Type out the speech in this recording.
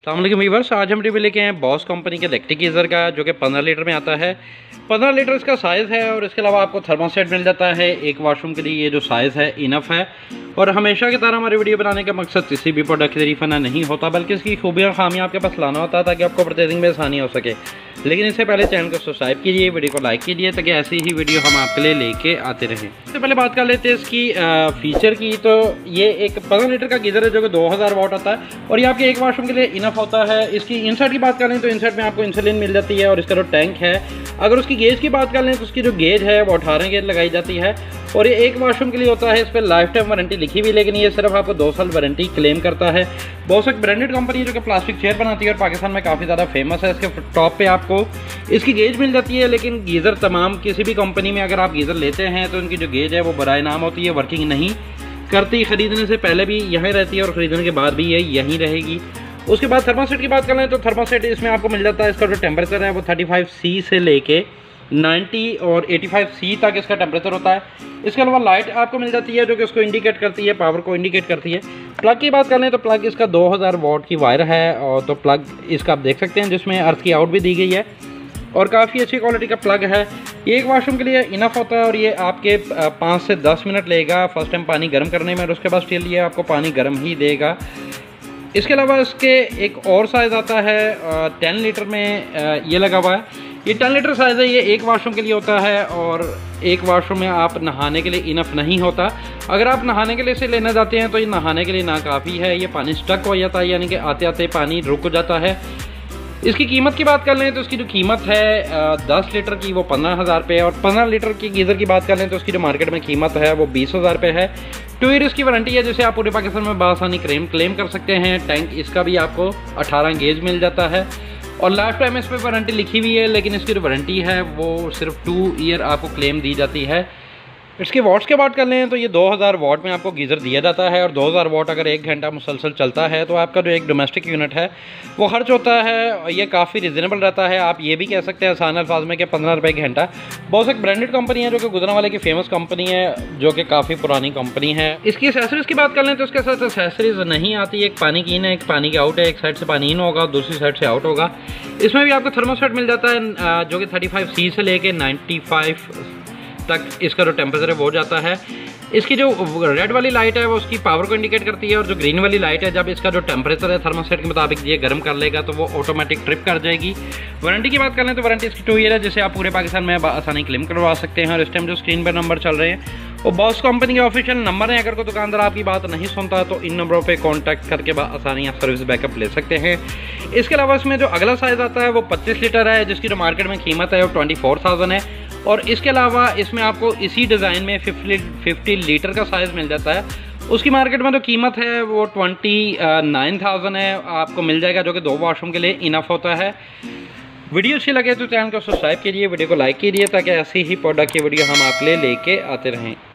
अस्सलामुअलैकुम व्यूअर्स, आज हम रिव्यू लेके आए हैं बॉस कंपनी के इलेक्ट्रिक गीज़र का, जो कि 15 लीटर में आता है। 15 लीटर इसका साइज़ है और इसके अलावा आपको थर्मोस्टेट मिल जाता है। एक वॉशरूम के लिए ये जो साइज़ है इनफ है। और हमेशा की तरह हमारी वीडियो बनाने का मकसद किसी भी प्रोडक्ट की तारीफ करना नहीं होता, बल्कि इसकी खूबियाँ खामियाँ आपके पास लाना होता है ताकि आपको परचेजिंग में आसानी हो सके। लेकिन इससे पहले चैनल को सब्सक्राइब कीजिए, वीडियो को लाइक कीजिए ताकि ऐसी ही वीडियो हम आपके लिए लेके आते रहें। इससे पहले बात कर लेते हैं इसकी फीचर की। तो ये एक 15 लीटर का गीज़र है जो कि 2000 वाट आता है और ये आपके एक वॉशरूम के लिए इनफ होता है। इसकी इनसाइड की बात करें तो इनसाइड में आपको इंसुलिन मिल जाती है और इसका जो टैंक है, अगर उसकी गेज की बात कर लें तो उसकी जो गेज है वो 18 गेज लगाई जाती है और ये एक वॉशरूम के लिए होता है। इस पर लाइफ टाइम वारंटी लिखी हुई, लेकिन ये सिर्फ आपको 2 साल वारंटी क्लेम करता है। बहुत एक ब्रांडेड कंपनी है जो कि प्लास्टिक चेयर बनाती है और पाकिस्तान में काफ़ी ज़्यादा फेमस है। इसके टॉप पे आपको इसकी गेज मिल जाती है, लेकिन गीज़र तमाम किसी भी कंपनी में अगर आप गीज़र लेते हैं तो उनकी जो गेज है वो बराए नाम होती है, वर्किंग नहीं करती। ख़रीदने से पहले भी यहीं रहती है और ख़रीदने के बाद भी ये यहीं रहेगी। उसके बाद थर्मोस्टेट की बात करें तो थर्मोस्टेट इसमें आपको मिल जाता है। इसका जो टेम्परेचर है वो 35C से लेके 90 और 85C तक इसका टेम्परेचर होता है। इसके अलावा लाइट आपको मिल जाती है जो कि उसको इंडिकेट करती है, पावर को इंडिकेट करती है। प्लग की बात करें तो प्लग इसका 2000 वाट की वायर है और तो प्लग इसका आप देख सकते हैं जिसमें अर्थ की आउट भी दी गई है और काफ़ी अच्छी क्वालिटी का प्लग है। ये एक वॉशरूम के लिए इनफ होता है और ये आपके 5 से 10 मिनट लेगा फर्स्ट टाइम पानी गर्म करने में और उसके बाद स्टिल ये आपको पानी गर्म ही देगा। इसके अलावा इसके एक और साइज़ आता है 10 लीटर में ये लगा हुआ है। ये 10 लीटर साइज़ है, ये एक वॉशरूम के लिए होता है और एक वॉशरूम में आप नहाने के लिए इनफ नहीं होता। अगर आप नहाने के लिए इसे लेना चाहते हैं तो ये नहाने के लिए ना काफ़ी है, ये पानी स्टक हो जाता है, यानी कि आते आते पानी रुक जाता है। इसकी कीमत की बात कर लें तो इसकी जो कीमत है 10 लीटर की वो 15,000 रुपये और 15 लीटर की गीज़र की बात कर लें तो उसकी जो मार्केट में कीमत है वो 20,000 रुपये है। 2 ईयर्स की वारंटी है जिसे आप पूरे पाकिस्तान में बआसानी क्लेम कर सकते हैं। टैंक इसका भी आपको 18 गेज मिल जाता है और लाइफ टाइम इस पर वारंटी लिखी हुई है, लेकिन इसकी जो वारंटी है वो सिर्फ 2 ईयर आपको क्लेम दी जाती है। इसके वाट्स की बात कर लें तो ये 2000 वाट में आपको गीज़र दिया जाता है और 2000 वाट अगर 1 घंटा मुसलसल चलता है तो आपका जो एक डोमेस्टिक यूनिट है वो खर्च होता है और ये काफ़ी रिजनेबल रहता है। आप ये भी कह सकते हैं आसान अल्फाज में कि 15 रुपये घंटा। बहुत एक ब्रांडेड कंपनी है जो कि गुजरांवाले की फेमस कंपनी है, जो कि काफ़ी पुरानी कंपनी है। इसकी एसेसरीज़ की बात कर लें तो इसके साथ एसेसरीज नहीं आती। एक पानी की इन है, एक पानी की आउट है, एक साइड से पानी इन होगा, दूसरी साइड से आउट होगा। इसमें भी आपको थर्मोस्टेट मिल जाता है जो कि 35C से लेके 95 तक इसका जो टेम्परेचर है वो जाता है। इसकी जो रेड वाली लाइट है वो उसकी पावर को इंडिकेट करती है और जो ग्रीन वाली लाइट है जब इसका जो टेम्परेचर है थर्मोस्टेट के मुताबिक ये गर्म कर लेगा तो वो ऑटोमेटिक ट्रिप कर जाएगी। वारंटी की बात कर लें तो वारंटी इसकी 2 ईयर है जिसे आप पूरे पाकिस्तान में आसानी क्लेम करवा सकते हैं। और इस टाइम जो स्क्रीन पर नंबर चल रहे हैं वो बॉस कंपनी के ऑफिशियल नंबर हैं। अगर कोई दुकानदार आपकी बात नहीं सुनता तो इन नंबरों पे कांटेक्ट करके आसानी आप सर्विस बैकअप ले सकते हैं। इसके अलावा इसमें जो अगला साइज़ आता है वो 25 लीटर है जिसकी जो मार्केट में कीमत है वो 24,000 है। और इसके अलावा इसमें आपको इसी डिज़ाइन में 50 लीटर का साइज़ मिल जाता है। उसकी मार्केट में जो कीमत है वो 29,000 है, आपको मिल जाएगा, जो कि 2 वॉशरूम के लिए इनफ होता है। वीडियो अच्छी लगे तो चैनल को सब्सक्राइब कीजिए, वीडियो को लाइक कीजिए ताकि ऐसी ही प्रोडक्ट की वीडियो हम आपके लिए लेके आते रहें।